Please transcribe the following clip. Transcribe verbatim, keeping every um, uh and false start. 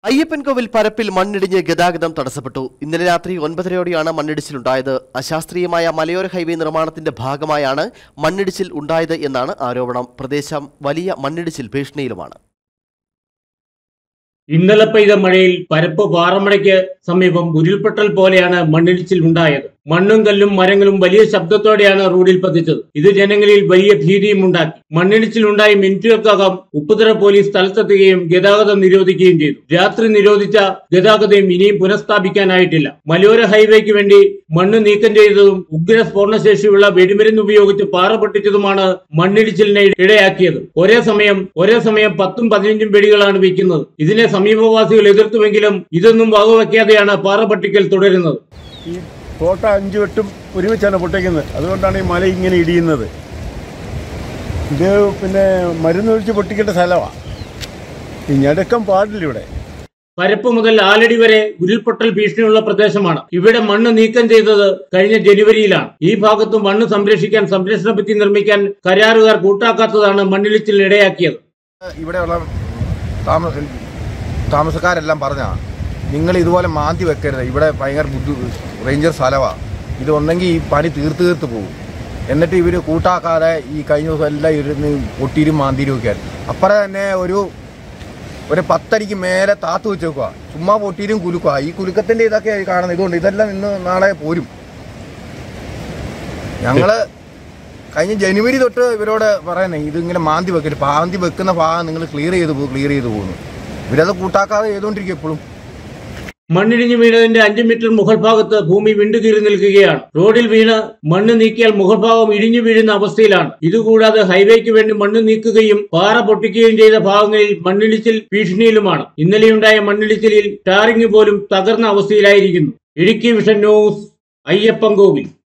അയ്യപ്പൻകോവിൽ പരപ്പിൽ മണ്ണിടിഞ്ഞ് ഗതാഗതം തടസ്സപ്പെട്ടു. ഇന്നലെ രാത്രി ഒൻപതരയോടെയാണ് മണ്ണിടിച്ചിലുണ്ടായത്. അശാസ്ത്രീയമായ മലയോര ഹൈവേ നിർമ്മാണത്തിന്റെ ഭാഗമായാണ് മണ്ണിടിച്ചിൽ ഉണ്ടായത് എന്നാണ് ആരോപണം. പ്രദേശം വലിയ മണ്ണിടിച്ചിൽ ഭീഷണിയിലുമാണ്. ഇന്നലെ പെയ്ത മഴയിൽ പരപ്പ് പാറമടയ്ക്ക് സമീപം ഉരുൾപൊട്ടൽ പോലെയാണ് മണ്ണിടിച്ചിൽ ഉണ്ടായത്. മണ്ണും കല്ലും മരങ്ങളും വലിയ ശബ്ദത്തോടെയാണ് റോഡിൽ പതിച്ചത്. ഇത് ജനങ്ങളിൽ വലിയ ഭീതിയും ഉണ്ടാക്കി. മണ്ണിടിച്ചിലുണ്ടായി മിനിറ്റുകൾക്കകം ഉപ്പുതറ പോലീസ് സ്ഥലത്തെത്തുകയും ഗതാഗതം നിരോധിക്കുകയും ചെയ്തു. രാത്രി നിരോധിച്ച ഗതാഗതം ഇനിയും പുനഃസ്ഥാപിക്കാനായിട്ടില്ല. മലയോര ഹൈവേക്ക് വേണ്ടി മണ്ണ് നീക്കം ചെയ്തതും ഉഗ്ര സ്ഫോടനശേഷിയുള്ള വെടിമരുന്ന് ഉപയോഗിച്ച് പാറ പൊട്ടിച്ചതുമാണ് മണ്ണിടിച്ചിലിനെ ഇടയാക്കിയത്. ഒരേ സമയം ഒരേ സമയം പത്തും പതിനഞ്ചും വെടികളാണ് വയ്ക്കുന്നത്. ഇതിനെ സമീപവാസികൾ എതിർത്തുവെങ്കിലും ഇതൊന്നും വകവയ്ക്കാതെയാണ് പാറ പൊട്ടിക്കൽ തുടരുന്നത്. ഈ കോട്ട അഞ്ചു വെട്ടും ഒരുമിച്ചാണ് പൊട്ടിക്കുന്നത്. അതുകൊണ്ടാണ് ഈ മല ഇങ്ങനെ ഇടിയുന്നത്. ഇത് പിന്നെ മരുന്നൊഴിച്ച് പൊട്ടിക്കേണ്ട സ്ഥലമാണ്. ഈ ഞടുക്കം പാടില്ല. ഇവിടെ പരപ്പ് മുതൽ ആലടി വരെ ഉരുൾപൊട്ടൽ ഭീഷണിയുള്ള പ്രദേശമാണ്. ഇവിടെ മണ്ണ് നീക്കം ചെയ്തത് കഴിഞ്ഞ ജനുവരിയിലാണ്. ഈ ഭാഗത്ത് മണ്ണ് സംരക്ഷിക്കാൻ സംരക്ഷണ ഭിത്തി നിർമ്മിക്കാൻ കരാറുകാർ കൂട്ടാക്കാത്തതാണ് മണ്ണിടിച്ചിലിന് ഇടയാക്കിയത്. ഇവിടെയുള്ള താമസ താമസക്കാരെല്ലാം പറഞ്ഞാണ്, നിങ്ങൾ ഇതുപോലെ മാന്തി വെക്കരുത്, ഇവിടെ ഭയങ്കര ബുദ്ധി റേഞ്ചർ സ്ഥലമാണ്, ഇത് ഒന്നെങ്കിൽ ഈ പണി തീർത്ത് തീർത്ത് പോകും. എന്നിട്ട് ഇവർ കൂട്ടാക്കാതെ ഈ കഴിഞ്ഞ ദിവസം എല്ലാം ഇരുന്ന് പൊട്ടിയിരും മാന്തിരും ഒക്കെ ആയിരുന്നു. അപ്പറേ തന്നെ ഒരു ഒരു പത്തടിക്ക് മേലെ താത്തു വെച്ച് വെക്കുക, ചുമ്മാ പൊട്ടിയിരും കുലുക്കുക. ഈ കുലുക്കത്തിൻ്റെ ഇതൊക്കെ കാണുന്നത്. ഇതുകൊണ്ട് ഇതെല്ലാം ഇന്ന് നാളെ പോരും. ഞങ്ങള് കഴിഞ്ഞ ജനുവരി തൊട്ട് ഇവരോട് പറയുന്നത്, ഇതിങ്ങനെ മാന്തി വെക്കരുത്, മാന്തി വെക്കുന്ന ഭാഗം നിങ്ങൾ ക്ലിയർ ചെയ്ത് പോകും ക്ലിയർ ചെയ്ത് പോകുന്നു. ഇവരത് കൂട്ടാക്കാതെ ചെയ്തുകൊണ്ടിരിക്കും എപ്പോഴും. മണ്ണിടിഞ്ഞു വീണതിന്റെ അഞ്ചു മീറ്റർ മുകൾ ഭാഗത്ത് ഭൂമി വിണ്ടുകീറി നിൽക്കുകയാണ്. റോഡിൽ വീണ് മണ്ണ് നീക്കിയാൽ മുകൾ ഭാഗം ഇടിഞ്ഞു വീഴുന്ന അവസ്ഥയിലാണ്. ഇതുകൂടാതെ ഹൈവേക്ക് വേണ്ടി മണ്ണ് നീക്കുകയും പാറ പൊട്ടിക്കുകയും ചെയ്ത ഭാഗങ്ങളിൽ മണ്ണിടിച്ചിൽ ഭീഷണിയിലുമാണ്. ഇന്നലെയുണ്ടായ മണ്ണിടിച്ചിലിൽ ടാറിംഗ് പോലും തകർന്ന അവസ്ഥയിലായിരിക്കുന്നു. Idukki vision news, Ayyappancoil.